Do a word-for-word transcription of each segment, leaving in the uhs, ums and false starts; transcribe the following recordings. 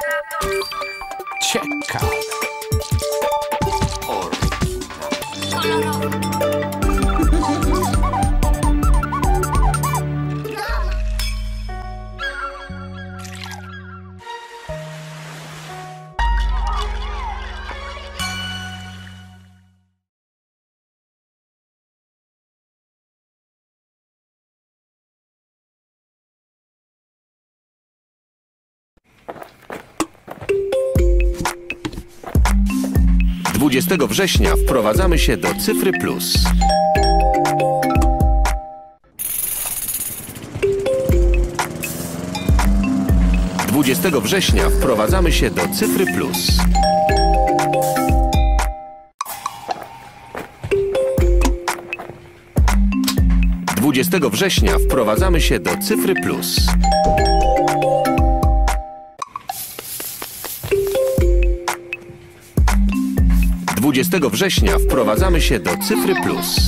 Ciekawe. Kolorowe. dwudziestego września wprowadzamy się do Cyfry Plus. dwudziestego września wprowadzamy się do Cyfry Plus. dwudziestego września wprowadzamy się do Cyfry Plus. dwudziestego września wprowadzamy się do Cyfry Plus.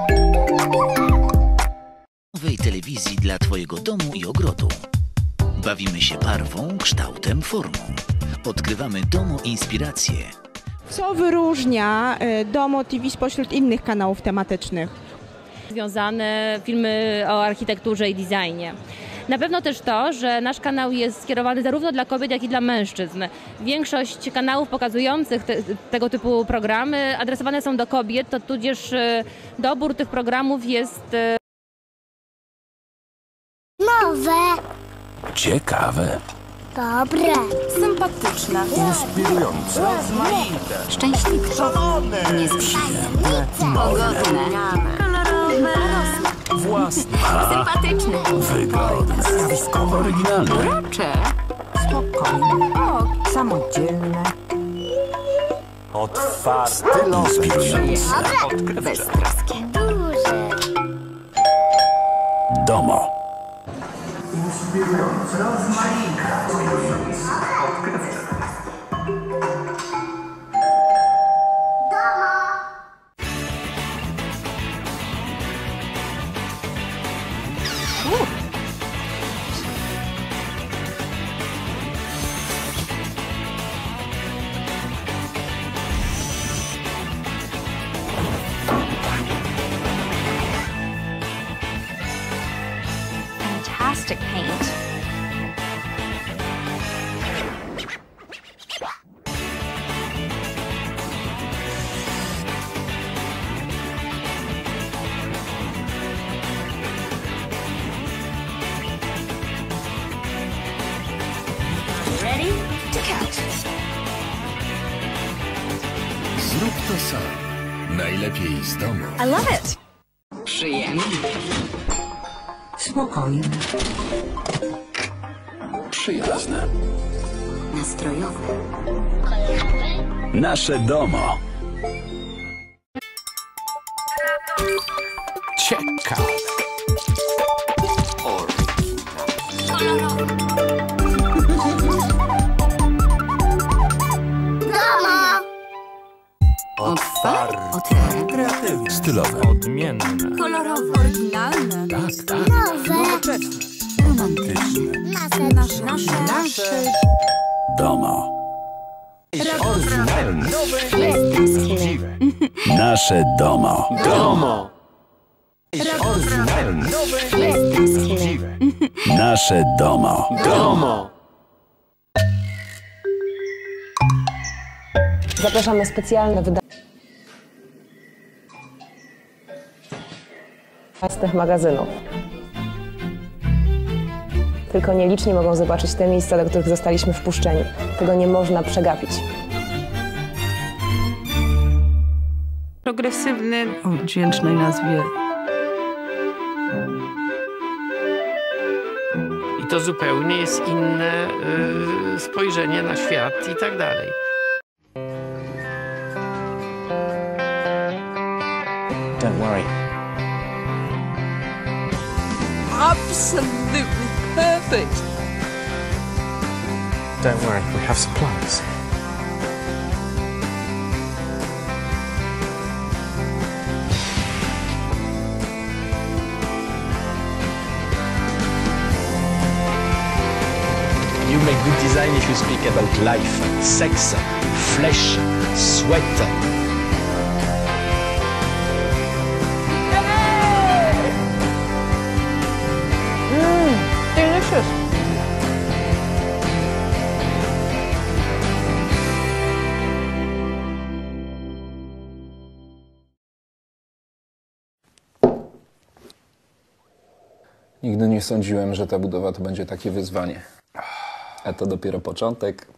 Nowej telewizji dla Twojego domu i ogrodu. Bawimy się barwą, kształtem, formą. Odkrywamy Domo inspiracje. Co wyróżnia Domo T V spośród innych kanałów tematycznych? Związane filmy o architekturze i designie. Na pewno też to, że nasz kanał jest skierowany zarówno dla kobiet, jak i dla mężczyzn. Większość kanałów pokazujących te, tego typu programy adresowane są do kobiet, to tudzież dobór tych programów jest Nowe. Ciekawe. Dobre. Sympatyczne. Inspirujące. Rozmaite. Szczęśliwe. Szalone. Niezwykłe. Pogodne. Kolorowe. Własne. Sympatyczne. Wygodne. Zjawiskowo oryginalne. Urocze. Spokojne. O, samodzielne. Otwarte. Inspirujące. Beztroskie. Duże. Domo. Inspirujące. Rozmaite. Odkrywcze. Fantastic paint. Ready to count. Zrób to sam. Najlepiej z domu. I love it. Przyjemne. Spokojne. Przyjazne. Nastrojowe. Nasze domo. Ciekawe. Kolorowe. Domo. Otwarte. Otwarte. Kreatywne. Stylowe. Odmienne. Kolorowe. Oryginalne. Tak, tak. Nowe. Romantyczne. Nasze. Nasze. Nasze. Nasze. Domo. Oryginalne. Prawdziwe. Nasze domo. Domo. Oryginalne. Prawdziwe. Nasze domo. Domo. Zapraszamy specjalne wydanie własnych magazynów. Tylko nieliczni mogą zobaczyć te miejsca, do których zostaliśmy wpuszczeni. Tego nie można przegapić. Progresywny o dźwięcznej nazwie. I to zupełnie jest inne y, spojrzenie na świat i tak dalej. Don't worry. Absolutely perfect. Don't worry. We have supplies. You make good design if you speak about life, sex, flesh, sweat. Mmm, delicious. Nigdy nie sądziłem, że ta budowa to będzie takie wyzwanie. A to dopiero początek.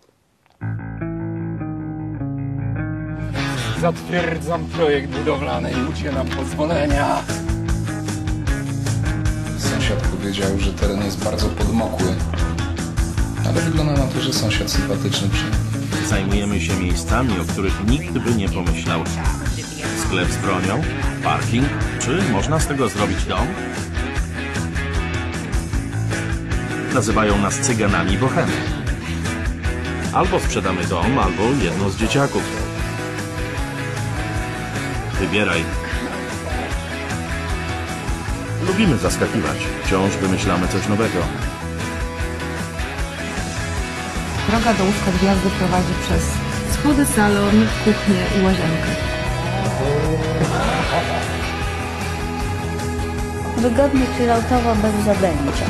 Zatwierdzam projekt budowlany i udzielam pozwolenia. Sąsiad powiedział, że teren jest bardzo podmokły. Ale wygląda na to, że sąsiad sympatyczny przyjemny. Zajmujemy się miejscami, o których nikt by nie pomyślał. Sklep z bronią, parking, czy można z tego zrobić dom? Nazywają nas cyganami bohemy. Albo sprzedamy dom, albo jedno z dzieciaków. Wybieraj. Lubimy zaskakiwać. Wciąż wymyślamy coś nowego. Droga do łóżka gwiazdy prowadzi przez schody, salon, kuchnię i łazienkę. Wygodnie chilloutowo bez zadęcia.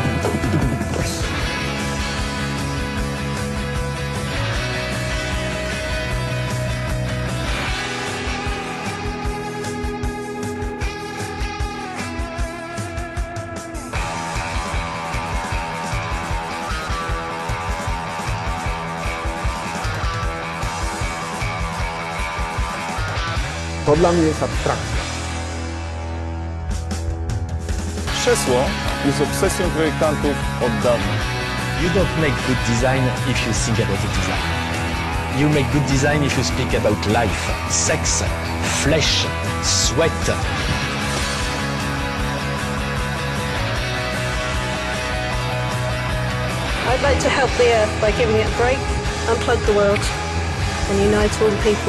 To dla mnie jest abstrakcja. Krzesło jest obsesją projektantów od dawna. You don't make good design if you think about the design. You make good design if you speak about life, sex, flesh, sweat. I'd like to help the Earth by giving it a break, unplug the world, and unite all the people.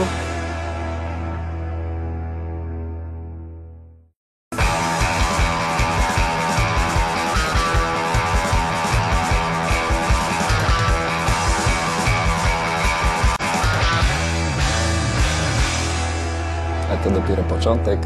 A to dopiero początek.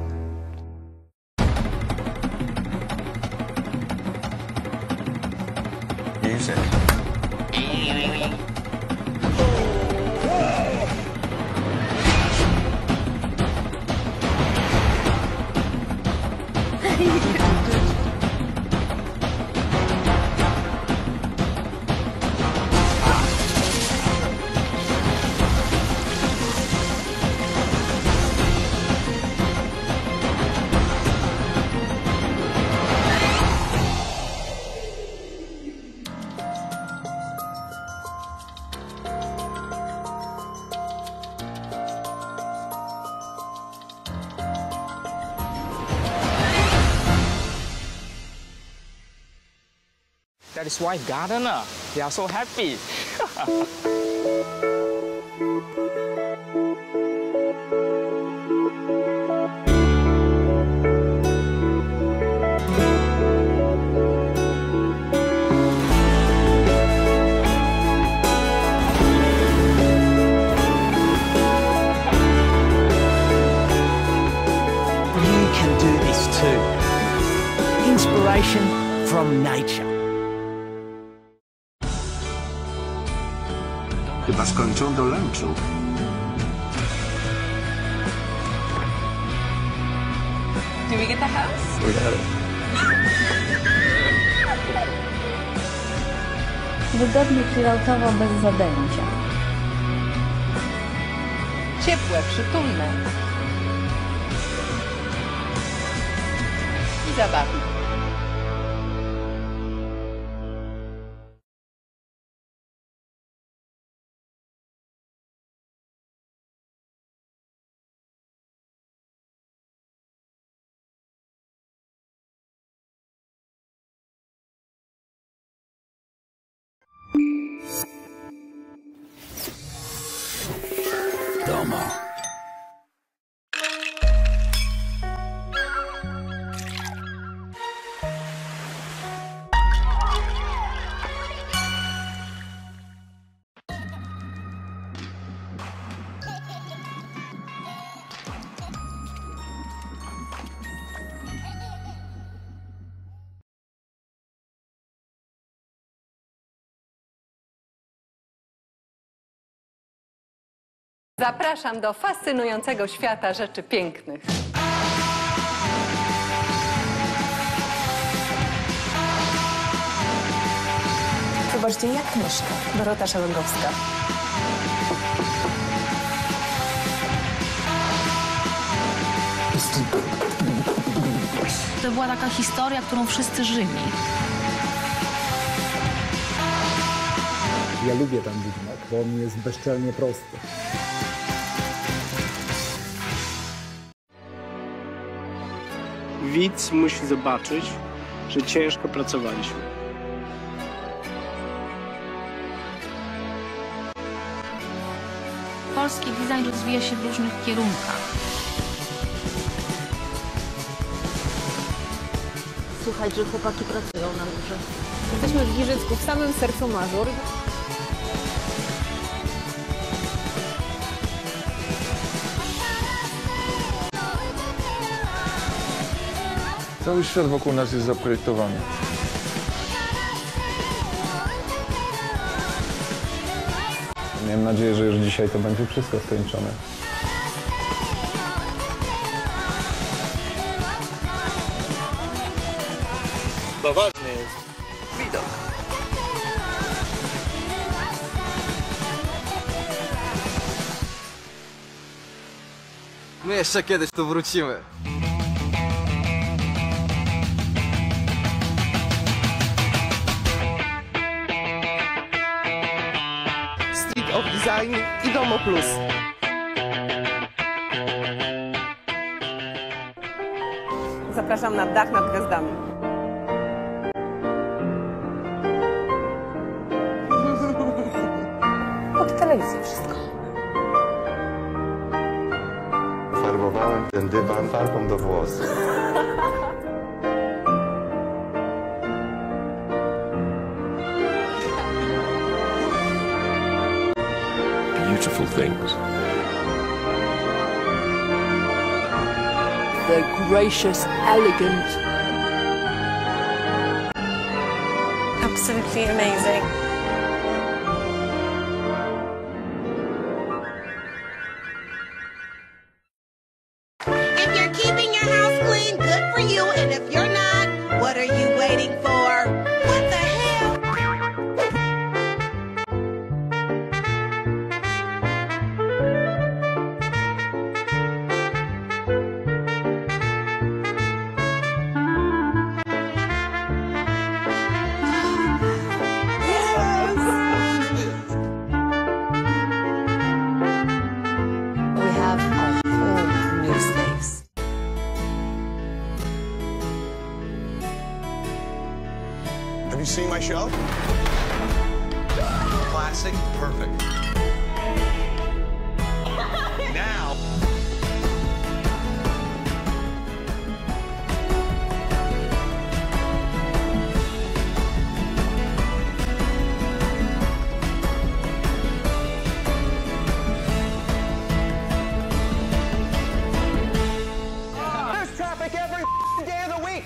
That is why gardener, they are so happy. You can do this too. Inspiration from nature. Chyba skończą do lunchu. Do we get the house? We got it. Wygodnie chilloutowo bez zadęcia. Ciepłe, przytulne. I zabawne. Domo. Zapraszam do fascynującego świata rzeczy pięknych. Zobaczcie, jak myszka. Dorota Szelengowska. To była taka historia, którą wszyscy żyli. Ja lubię ten Widmak, bo on jest bezczelnie prosty. Widz musi zobaczyć, że ciężko pracowaliśmy. Polski design rozwija się w różnych kierunkach. Słuchaj, że chłopaki pracują na górze. Jesteśmy w Giżycku, w samym sercu Mazur. Cały świat wokół nas jest zaprojektowany. Miałem nadzieję, że już dzisiaj to będzie wszystko skończone. To ważny jest widok. My jeszcze kiedyś tu wrócimy. Street of Design i Domo Plus. Zapraszam na dach nad gwiazdami. Od telewizji wszystko. Farbowałem ten dywan farbą do włosów. Beautiful things. They're gracious, elegant. Absolutely amazing. If you're keeping your house clean, good for you. And if you're not, what are you waiting for? What the hell? We have a whole new space. Have you seen my show? Classic, perfect. Now. There's traffic every day of the week.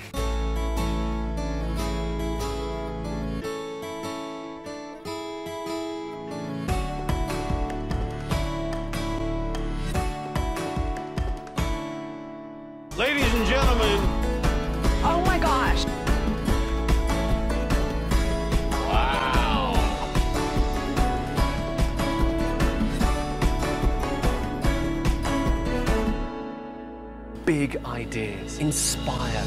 Ladies and gentlemen. Oh my gosh. Wow. Big ideas, inspire.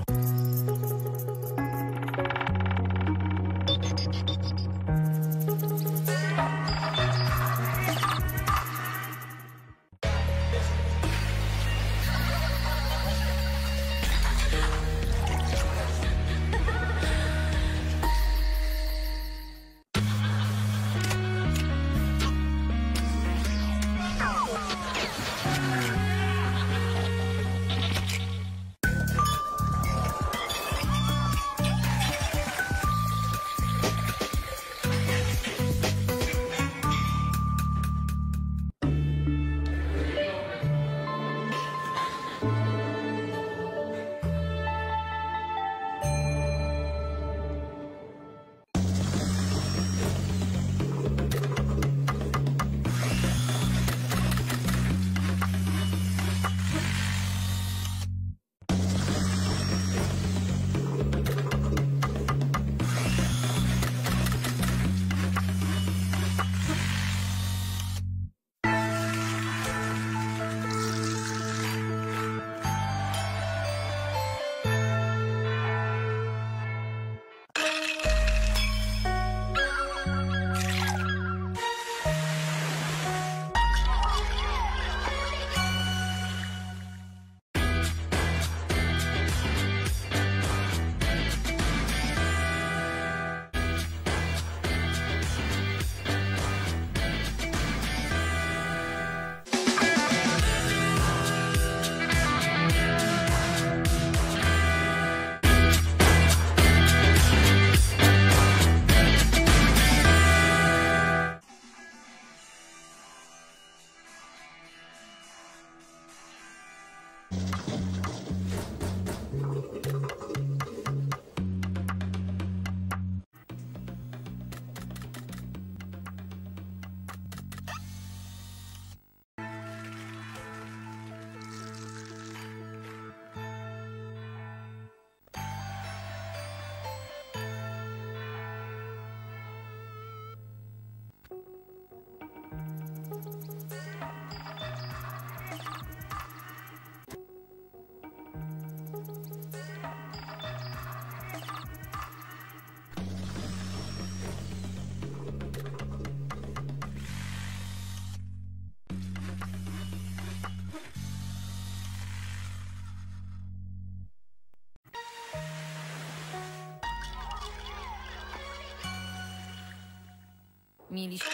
Mieliśmy...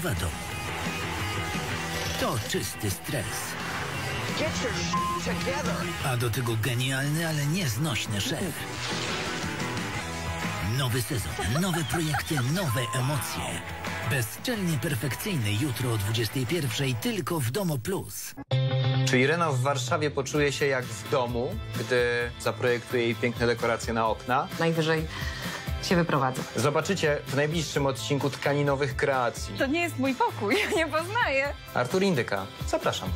budowa domu to czysty stres. A do tego genialny, ale nieznośny szef. Nowy sezon, nowe projekty, nowe emocje. Bezczelnie perfekcyjny jutro o dwudziestej pierwszej tylko w Domo Plus. Czy Irena w Warszawie poczuje się jak w domu, gdy zaprojektuje jej piękne dekoracje na okna? Najwyżej się wyprowadzę. Zobaczycie w najbliższym odcinku Tkaninowych Kreacji. To nie jest mój pokój, nie poznaję. Artur Indyka, zapraszam.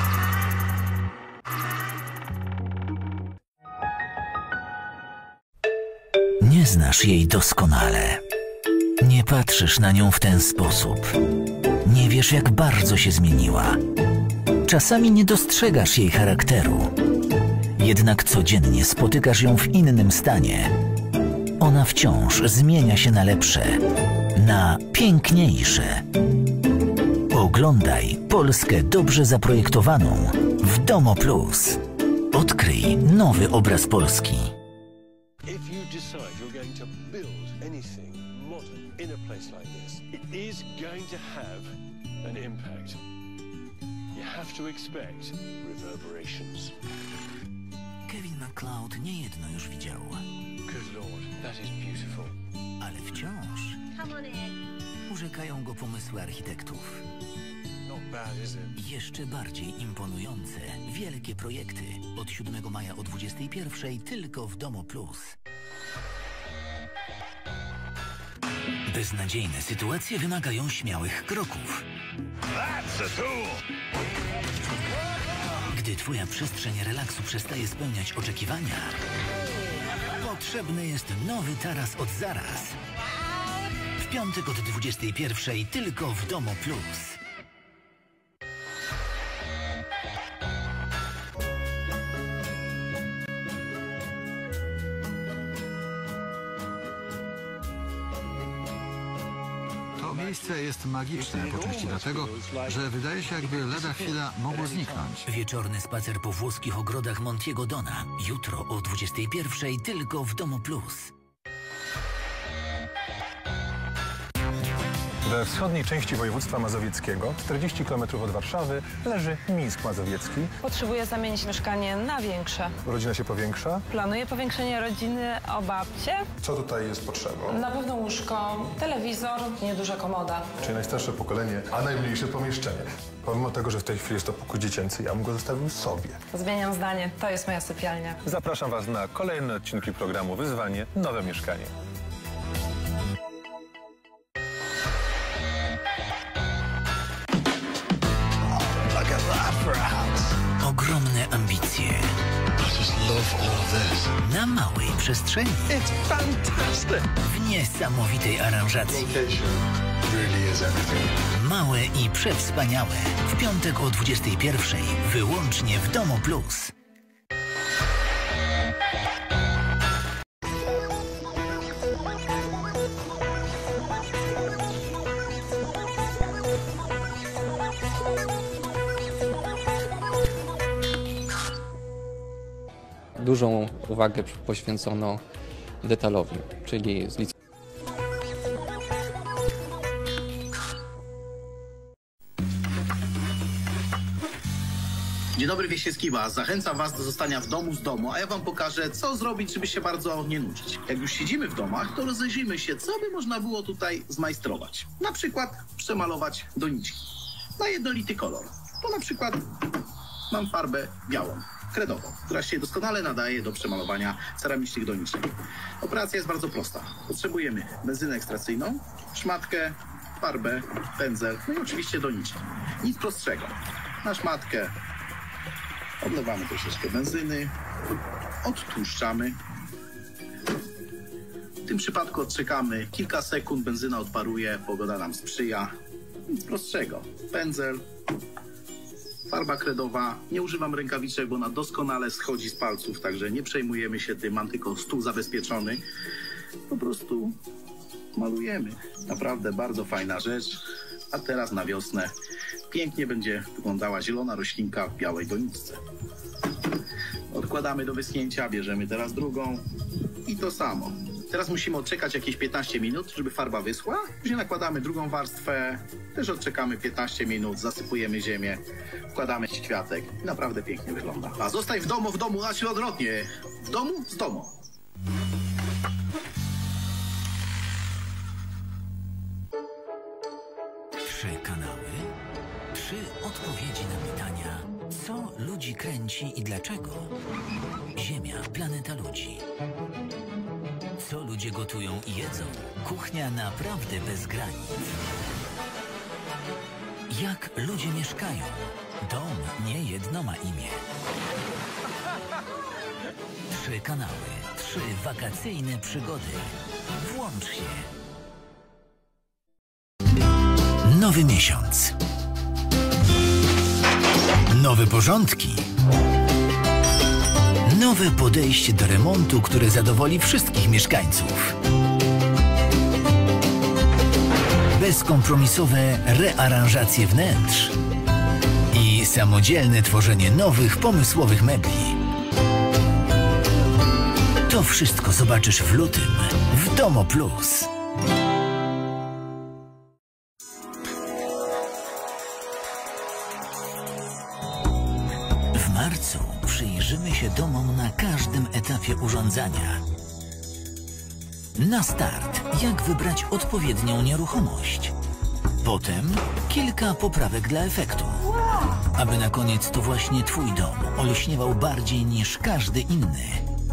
Nie znasz jej doskonale. Nie patrzysz na nią w ten sposób. Nie wiesz, jak bardzo się zmieniła. Czasami nie dostrzegasz jej charakteru. Jednak codziennie spotykasz ją w innym stanie. Ona wciąż zmienia się na lepsze, na piękniejsze. Oglądaj Polskę dobrze zaprojektowaną w Domo Plus. Odkryj nowy obraz Polski. If you decide you're going to build anything modern in a place like this, it is going to have an impact. You have to expect reverberations. Kevin MacLeod niejedno już widział. Good Lord, that is beautiful. Ale wciąż urzekają go pomysły architektów. Not bad, is it? Jeszcze bardziej imponujące, wielkie projekty od siódmego maja o dwudziestej pierwszej tylko w Domo Plus. Beznadziejne sytuacje wymagają śmiałych kroków. That's a tool. Gdy twoja przestrzeń relaksu przestaje spełniać oczekiwania, potrzebny jest nowy taras od Zaraz. W piątek od dwudziestej pierwszej tylko w Domo Plus. To miejsce jest magiczne po części dlatego, że wydaje się, jakby lada chwila mogło zniknąć. Wieczorny spacer po włoskich ogrodach Montiego Dona. Jutro o dwudziestej pierwszej tylko w Domo Plus. We wschodniej części województwa mazowieckiego, czterdzieści kilometrów od Warszawy, leży Mińsk Mazowiecki. Potrzebuję zamienić mieszkanie na większe. Rodzina się powiększa. Planuję powiększenie rodziny o babcie. Co tutaj jest potrzebą? Na pewno łóżko, telewizor, nieduża komoda. Czyli najstarsze pokolenie, a najmniejsze pomieszczenie. Pomimo tego, że w tej chwili jest to pokój dziecięcy, ja bym go zostawił sobie. Zmieniam zdanie, to jest moja sypialnia. Zapraszam Was na kolejne odcinki programu Wyzwanie Nowe Mieszkanie. Ogromne ambicje. Na małej przestrzeni. W niesamowitej aranżacji. Małe i przewspaniałe. W piątek o dwudziestej pierwszej. Wyłącznie w Domo Plus. Dużą uwagę poświęcono detalowi, czyli z lic... Dzień dobry, Wieśniewskiwa. Zachęcam Was do zostania w domu z domu, a ja Wam pokażę, co zrobić, żeby się bardzo nie nudzić. Jak już siedzimy w domach, to rozejrzyjmy się, co by można było tutaj zmajstrować. Na przykład przemalować doniczki na jednolity kolor. To na przykład mam farbę białą, kredową, która się doskonale nadaje do przemalowania ceramicznych doniczek. Operacja jest bardzo prosta. Potrzebujemy benzynę ekstrakcyjną, szmatkę, farbę, pędzel, no i oczywiście doniczki. Nic prostszego. Na szmatkę odlewamy troszeczkę benzyny, odtłuszczamy. W tym przypadku odczekamy kilka sekund, benzyna odparuje, pogoda nam sprzyja. Nic prostszego. Pędzel, farba kredowa. Nie używam rękawiczek, bo ona doskonale schodzi z palców, także nie przejmujemy się tym, mam tylko stół zabezpieczony. Po prostu malujemy. Naprawdę bardzo fajna rzecz. A teraz na wiosnę pięknie będzie wyglądała zielona roślinka w białej doniczce. Odkładamy do wyschnięcia, bierzemy teraz drugą i to samo. Teraz musimy odczekać jakieś piętnaście minut, żeby farba wyschła. Później nakładamy drugą warstwę, też odczekamy piętnaście minut, zasypujemy ziemię, wkładamy kwiatek i naprawdę pięknie wygląda. A zostań w domu, w domu, a czy odwrotnie, w domu, z domu. Trzy kanały, trzy odpowiedzi na pytania, co ludzi kręci i dlaczego. Ziemia, planeta ludzi. Co ludzie gotują i jedzą? Kuchnia naprawdę bez granic. Jak ludzie mieszkają? Dom nie jedno ma imię. Trzy kanały, trzy wakacyjne przygody. Włącz się. Nowy miesiąc. Nowe porządki. Nowe podejście do remontu, które zadowoli wszystkich mieszkańców. Bezkompromisowe rearanżacje wnętrz i samodzielne tworzenie nowych, pomysłowych mebli. To wszystko zobaczysz w lutym w Domo Plus. W marcu przyjrzymy się domom na każdym etapie urządzania. Na start, jak wybrać odpowiednią nieruchomość. Potem kilka poprawek dla efektu. Aby na koniec to właśnie Twój dom olśniewał bardziej niż każdy inny.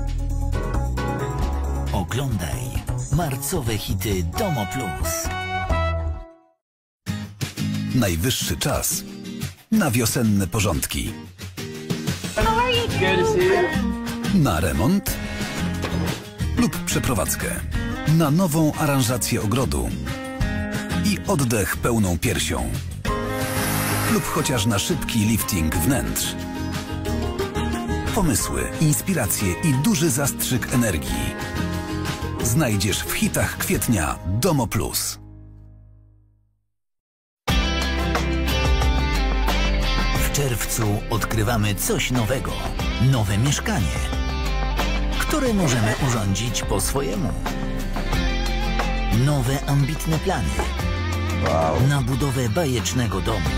Oglądaj marcowe hity Domo Plus. Najwyższy czas na wiosenne porządki. Na remont lub przeprowadzkę. Na nową aranżację ogrodu i oddech pełną piersią. Lub chociaż na szybki lifting wnętrz. Pomysły, inspiracje i duży zastrzyk energii znajdziesz w hitach kwietnia Domo Plus. W czerwcu odkrywamy coś nowego. Nowe mieszkanie, które możemy urządzić po swojemu. Nowe ambitne plany na budowę bajecznego domu.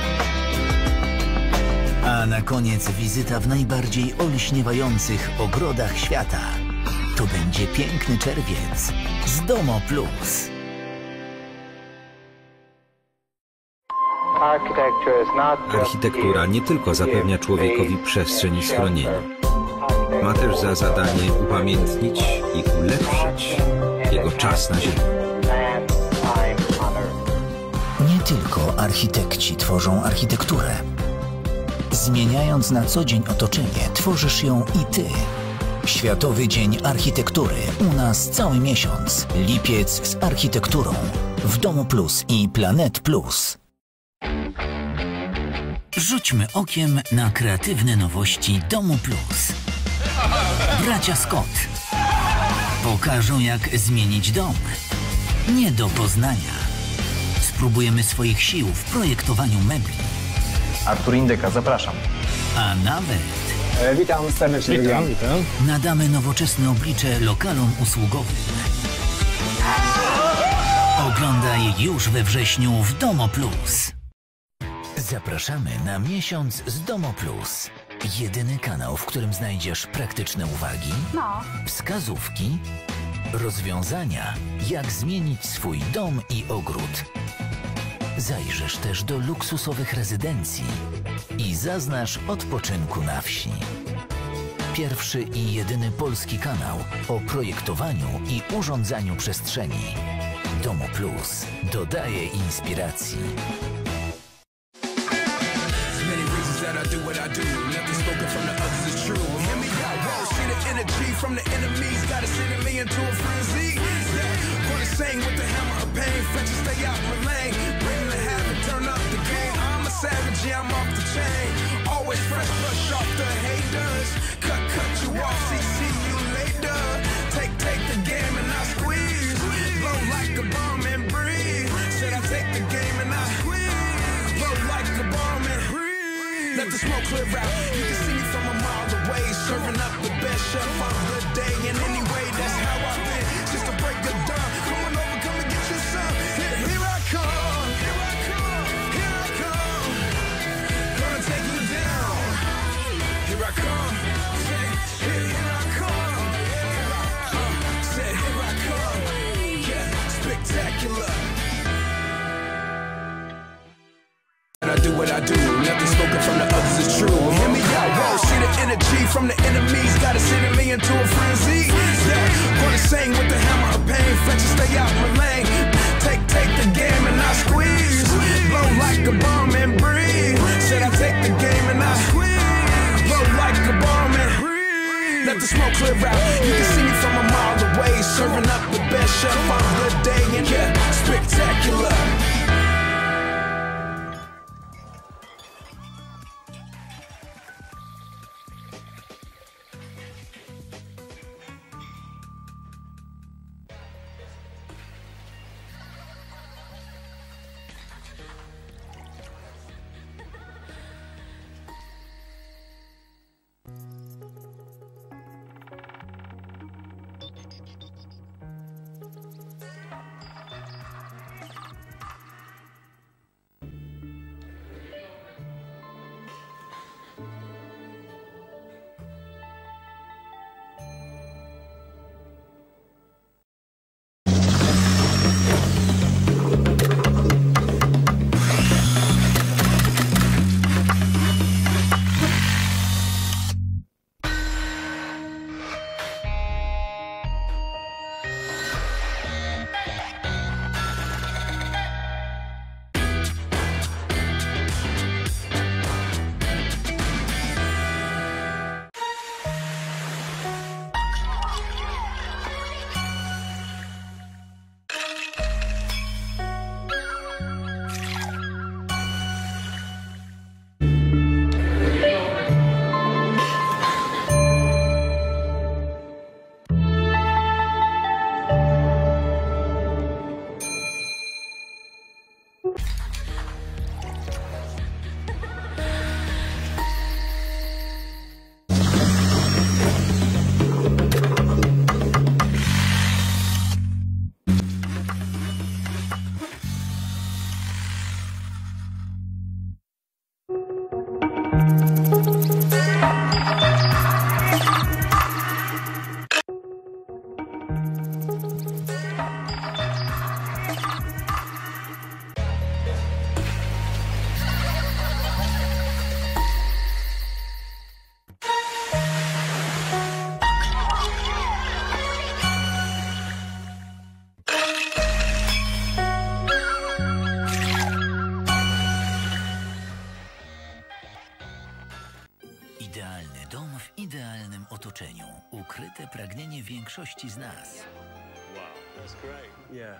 A na koniec wizyta w najbardziej olśniewających ogrodach świata. To będzie piękny czerwiec z Domo Plus. Architektura nie tylko zapewnia człowiekowi przestrzeń i schronienie. Ma też za zadanie upamiętnić i ulepszyć jego czas na ziemi. Nie tylko architekci tworzą architekturę. Zmieniając na co dzień otoczenie, tworzysz ją i Ty. Światowy Dzień Architektury. U nas cały miesiąc. Lipiec z architekturą. W Domo Plus i Planet Plus. Rzućmy okiem na kreatywne nowości Domo Plus. Bracia Scott pokażą, jak zmienić dom. Nie do poznania. Spróbujemy swoich sił w projektowaniu mebli. Artur Indyka, zapraszam. A nawet... E, witam serdecznie. Witam, witam. Nadamy nowoczesne oblicze lokalom usługowym. Oglądaj już we wrześniu w Domo Plus. Zapraszamy na miesiąc z Domo Plus. Jedyny kanał, w którym znajdziesz praktyczne uwagi, No. wskazówki, rozwiązania, jak zmienić swój dom i ogród. Zajrzysz też do luksusowych rezydencji i zaznasz odpoczynku na wsi. Pierwszy i jedyny polski kanał o projektowaniu i urządzaniu przestrzeni. Domo Plus dodaje inspiracji. From the enemies, gotta send me into a frenzy. Yeah, gonna sing with the hammer of pain, fetch and stay out my lane. Bring the habit, turn up the game. I'm a savage, yeah, I'm off the chain. Always fresh, brush off the haters. Cut, cut you off, see, see you later. Take, take the game and I squeeze. Blow like a bomb and breathe. Said I take the game and I squeeze. Blow like a bomb and breathe. Let the smoke clear out. You can see me from a mile away, serving up the best chef on a good day. And anyway, that's how I've been. Just from the enemies, gotta send me into a frenzy. Yeah, gonna sing with the hammer of pain, fetch and stay out my lane. Take, take the game and I squeeze, blow like a bomb and breathe. Said I take the game and I squeeze, blow like a bomb and breathe. Let the smoke clear out. You can see me from a mile away, serving up the best chef on a good day, and yeah, spectacular. Idealny dom w idealnym otoczeniu. Ukryte pragnienie większości z nas. Wow, that's great. Yeah.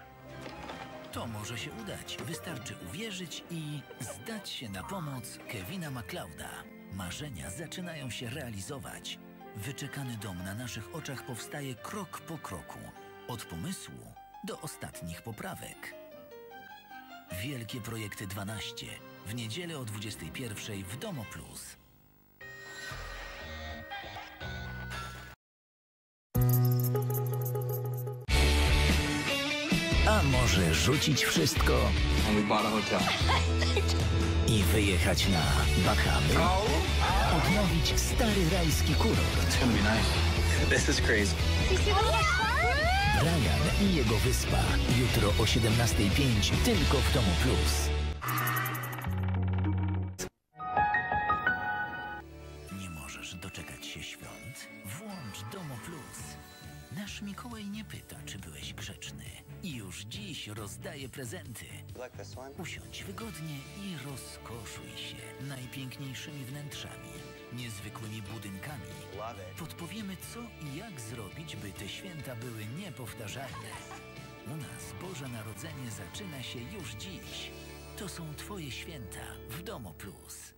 To może się udać. Wystarczy uwierzyć i zdać się na pomoc Kevina MacLeoda. Marzenia zaczynają się realizować. Wyczekany dom na naszych oczach powstaje krok po kroku. Od pomysłu do ostatnich poprawek. Wielkie Projekty dwanaście. W niedzielę o dwudziestej pierwszej w Domo Plus. A może rzucić wszystko i wyjechać na Bahamy? Odnowić stary rajski kurort. Brian i jego wyspa. Jutro o siedemnastej pięć tylko w Domo Plus. Nie możesz doczekać się świąt? Włącz Domo Plus. Nasz Mikołaj nie pyta, czy byłeś grzeczny. I już dziś rozdaje prezenty. Usiądź wygodnie i rozkoszuj się najpiękniejszymi wnętrzami, niezwykłymi budynkami. Podpowiemy, co i jak zrobić, by te święta były niepowtarzalne. U nas Boże Narodzenie zaczyna się już dziś. To są Twoje święta w Domo Plus.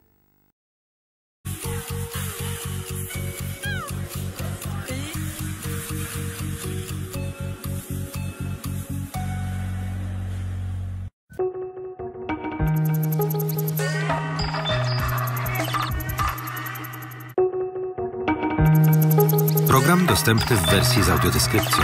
Program dostępny w wersji z audiodeskrypcją.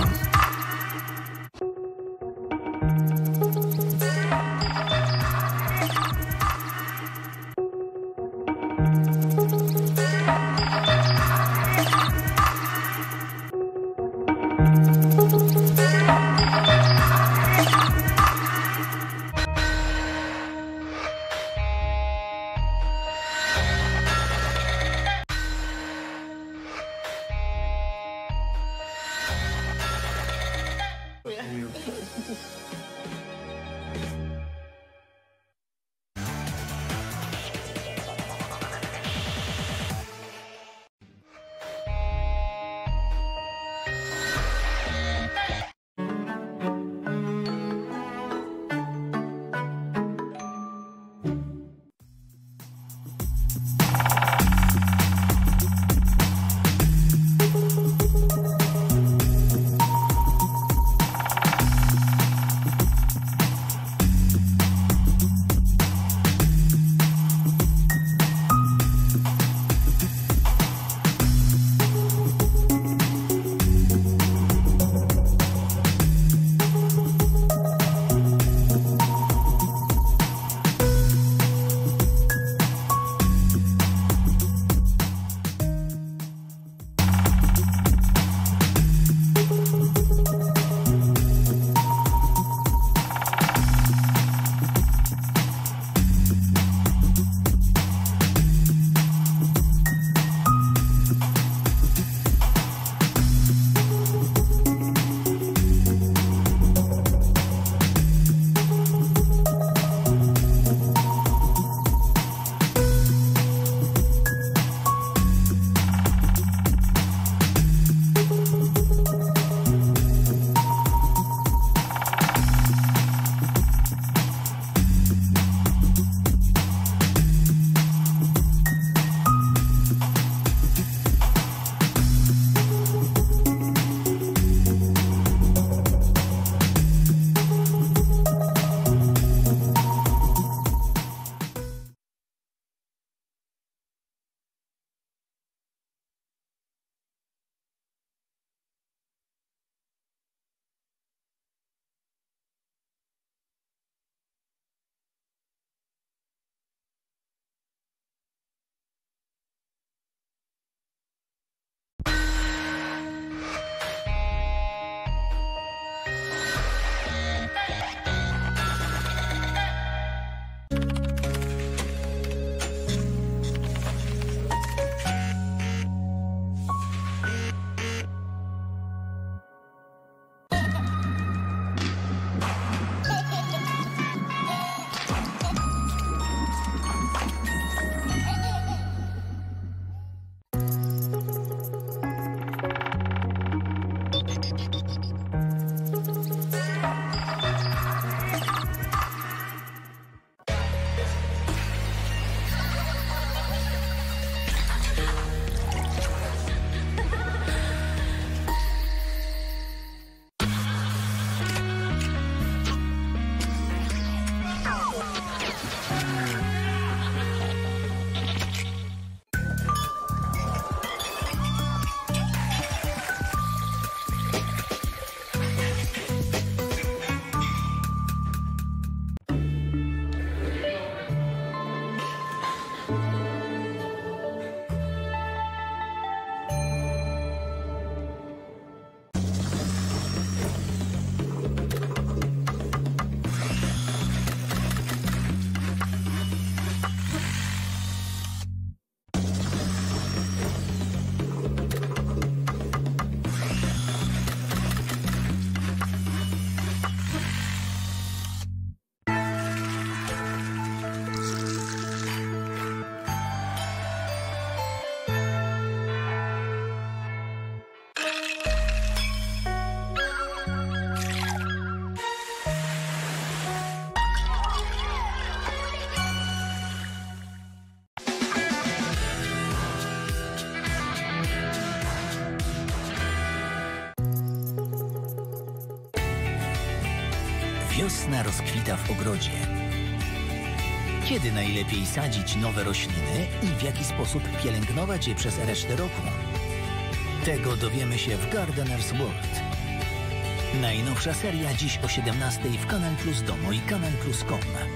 wiosna rozkwita w ogrodzie. Kiedy najlepiej sadzić nowe rośliny i w jaki sposób pielęgnować je przez resztę roku? Tego dowiemy się w Gardener's World. Najnowsza seria dziś o siedemnastej w Kanal Plus Domo i Kanal Plus kropka com.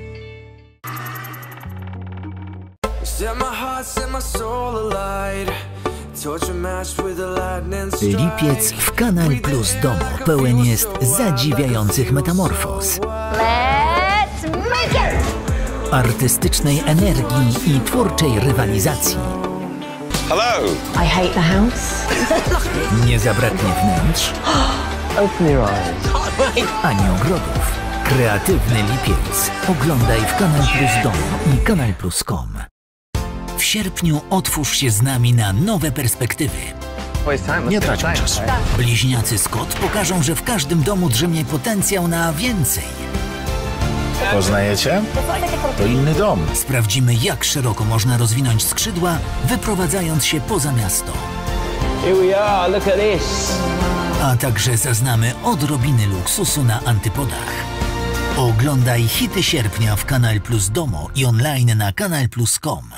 Lipiec w Kanal Plus Domo pełen jest zadziwiających metamorfoz, Let's make it! artystycznej energii i twórczej rywalizacji. Hello! I hate the house. Nie zabraknie wnętrz, Open your eyes. ani ogrodów. Kreatywny lipiec oglądaj w Kanal Plus Domo i Kanal Plus kropka com. W sierpniu otwórz się z nami na nowe perspektywy. Nie traćmy czasu. Bliźniacy Scott pokażą, że w każdym domu drzemie potencjał na więcej. Poznajecie? To inny dom. Sprawdzimy, jak szeroko można rozwinąć skrzydła, wyprowadzając się poza miasto. Here we are, look at this. A także zaznamy odrobiny luksusu na antypodach. Oglądaj hity sierpnia w Kanal Plus Domo i online na Kanal Plus kropka com.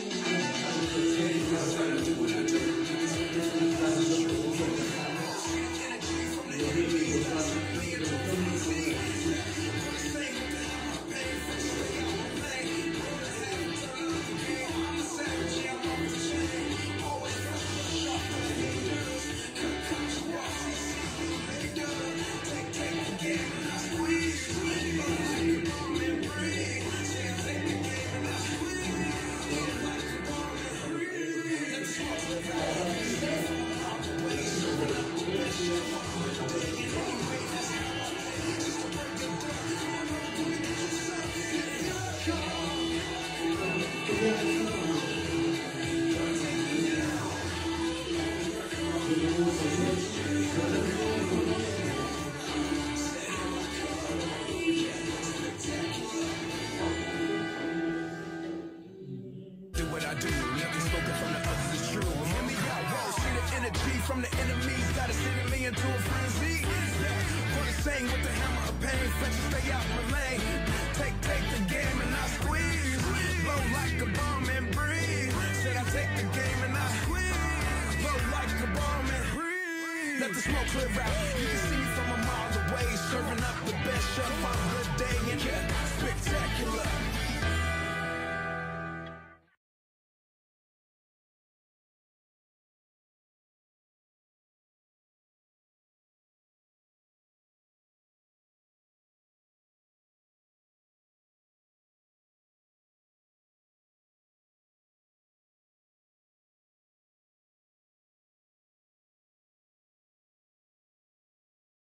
From the enemies, gotta send me into a frenzy. Gonna sing with the hammer of pain, fetch and stay out my lane. Take, take the game and I squeeze. Blow like a bomb and breathe. Said I take the game and I squeeze. Blow like a bomb and breathe. Let the smoke clear out.